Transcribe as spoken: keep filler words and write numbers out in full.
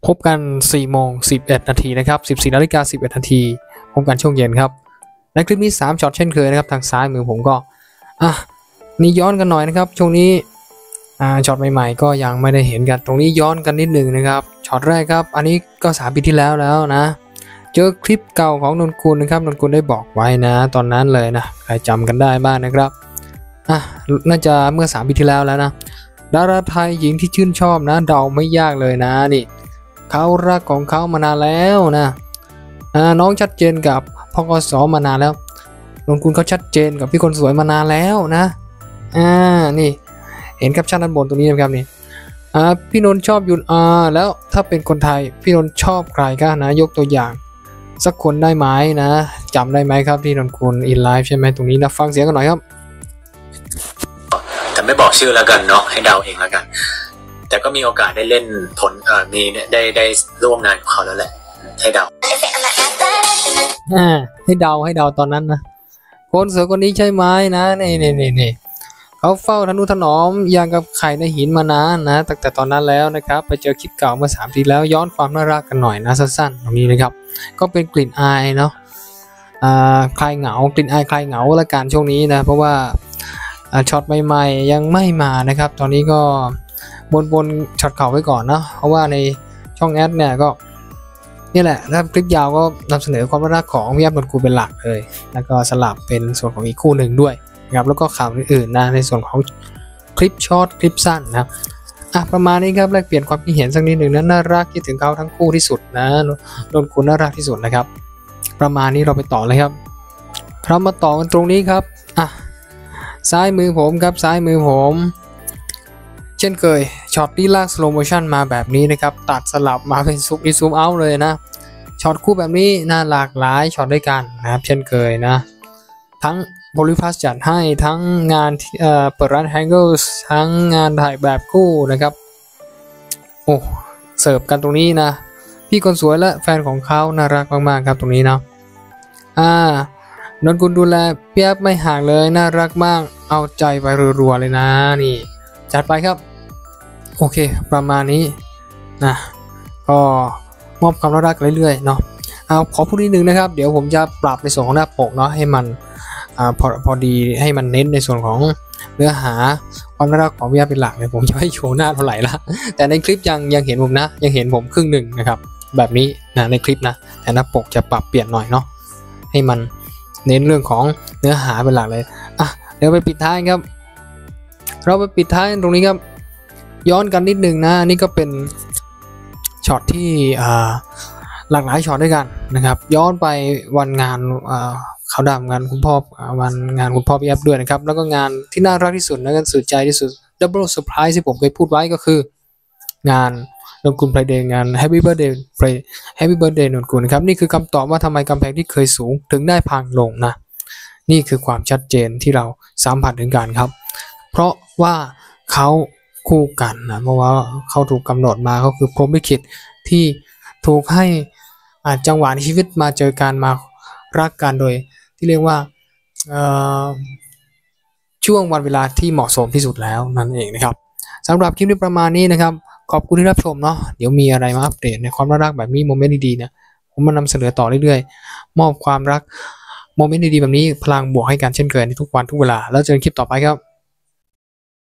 พบกันสี่โมงสิบเอ็ดนาทีนะครับสิบสี่นาฬิกาสิบเอ็ดนาทีพบกันช่วงเย็นครับในคลิปนี้สามช็อตเช่นเคยนะครับทางซ้ายมือผมก็อ่ะนี่ย้อนกันหน่อยนะครับช่วงนี้อ่าช็อตใหม่ๆก็ยังไม่ได้เห็นกันตรงนี้ย้อนกันนิดนึงนะครับช็อตแรกครับอันนี้ก็สามปีที่แล้วแล้วนะเจอคลิปเก่าของนนกุลนะครับนนกุลได้บอกไว้นะตอนนั้นเลยนะใครจำกันได้บ้างนะครับอ่ะน่าจะเมื่อสามปีที่แล้วแล้วนะดาราไทยหญิงที่ชื่นชอบนะเดาไม่ยากเลยนะนี่เขารักของเขามานานแล้วนะอ่าน้องชัดเจนกับพ่อกสมานานแล้วนนกุลเขาชัดเจนกับพี่คนสวยมานานแล้วนะอ่านี่เห็นแคปชั่นด้านบนตรงนี้นะครับนี่อ่าพี่นนชอบยุนอาแล้วถ้าเป็นคนไทยพี่นนชอบใครกันนะยกตัวอย่างสักคนได้ไหมนะจำได้ไหมครับที่นนกุลอินไลฟ์ใช่ไหมตรงนี้นะฟังเสียงกันหน่อยครับแต่ไม่บอกชื่อแล้วกันเนาะให้เดาเองแล้วกันแต่ก็มีโอกาสได้เล่นผลเอ่อมีได้ได้ร่วมงานกับเขาแล้วแหละให้เดาอ่าให้เดาให้เดาตอนนั้นนะคนสวยคนนี้ใช่ไหมนะนี่นี่นี่นี่เขาเฝ้าทนุถนอมอย่างกับไข่ในหินมานานนะตั้งแต่ตอนนั้นแล้วนะครับไปเจอคลิปเก่าเมื่อสามปีแล้วย้อนความน่ารักกันหน่อยนะสั้นๆตรงนี้นะครับก็เป็นกลิ่นอายเนาะอ่าคลายเหงากลิ่นอายคลายเหงาละกันช่วงนี้นะเพราะว่าช็อตใหม่ๆยังไม่มานะครับตอนนี้ก็บนบนช็อตเข่าไว้ก่อนนะเพราะว่าในช่องแอดเนี่ยก็นี่แหละถ้าคลิปยาวก็นำเสนอความน่ารักของพี่แอฟนนกุลเป็นหลักเลยแล้วก็สลับเป็นส่วนของอีกคู่หนึ่งด้วยนะครับแล้วก็ข่าวอื่นๆนะในส่วนของคลิปช็อตคลิปสั้นนะอ่ะประมาณนี้ครับแลกเปลี่ยนความคิดเห็นสักนิดหนึ่งนะน่ารักคิดถึงเขาทั้งคู่ที่สุดนะนนกุลน่ารักที่สุดนะครับประมาณนี้เราไปต่อเลยครับเรามาต่อกันตรงนี้ครับอ่ะซ้ายมือผมครับซ้ายมือผมเช่นเคยช็อตที่ลากสโลโมชั่นมาแบบนี้นะครับตัดสลับมาเป็นซูมอินซูมเอาเลยนะช็อตคู่แบบนี้น่าหลากหลายช็อตด้วยกันนะครับเช่นเคยนะทั้งบริพัสจัดให้ทั้งงานเอ่อเปิดร้านแฮงเกิลทั้งงานถ่ายแบบคู่นะครับโอ้เสิร์ฟกันตรงนี้นะพี่คนสวยและแฟนของเขาน่ารักมากๆครับตรงนี้นะอ่านนกุลดูแลเปียบไม่ห่างเลยน่ารักมากเอาใจไปรัวๆเลยนะนี่จัดไปครับโอเคประมาณนี้นะก็มอบความรักเรื่อยๆเนาะเอาขอพูดนิดนึงนะครับเดี๋ยวผมจะปรับในส่วนของหน้าปกเนาะให้มันอ่าพอพอดีให้มันเน้นในส่วนของเนื้อหาความรักของพี่เป็นหลักเลยผมจะไม่โชว์หน้าเท่าไหร่ละแต่ในคลิปยังยังเห็นผมนะยังเห็นผมครึ่งหนึ่งนะครับแบบนี้นะในคลิปนะแต่หน้าปกจะปรับเปลี่ยนหน่อยเนาะให้มันเน้นเรื่องของเนื้อหาเป็นหลักเลยอ่ะเดี๋ยวไปปิดท้ายครับเราไปปิดท้ายตรงนี้ครับย้อนกันนิดนึงนะนี่ก็เป็นช็อตที่หลากหลายช็อตด้วยกันนะครับย้อนไปวันงานเขาดำงานคุณพ่อวันงานคุณพ่อพี่แอฟด้วยนะครับแล้วก็งานที่น่ารักที่สุดและก็สุดใจที่สุด Double Surprise ที่ผมเคยพูดไว้ก็คืองานนนกุล Play Day งาน Happy Birthday Play Happy Birthday นนกุลนะครับนี่คือคำตอบว่าทำไมกำแพงที่เคยสูงถึงได้พังลงนะนี่คือความชัดเจนที่เราสัมผัสถึงกันครับเพราะว่าเขาคู่กันนะเพราะว่าเขาถูกกำหนดมาเขาคือพรหมลิขิตที่ถูกให้จังหวะในชีวิตมาเจอกันมารักกันโดยที่เรียกว่าช่วงวันเวลาที่เหมาะสมที่สุดแล้วนั่นเองนะครับสำหรับคลิปนี้ประมาณนี้นะครับขอบคุณที่รับชมเนาะเดี๋ยวมีอะไรมาอัปเดตในความรักแบบนี้โมเมนต์ดีๆเนี่ยผมมานำเสนอต่อเรื่อยๆมอบความรักโมเมนต์ดีๆแบบนี้พลังบวกให้กันเช่นเคยในทุกวันทุกเวลาแล้วเจอกันคลิปต่อไปครับ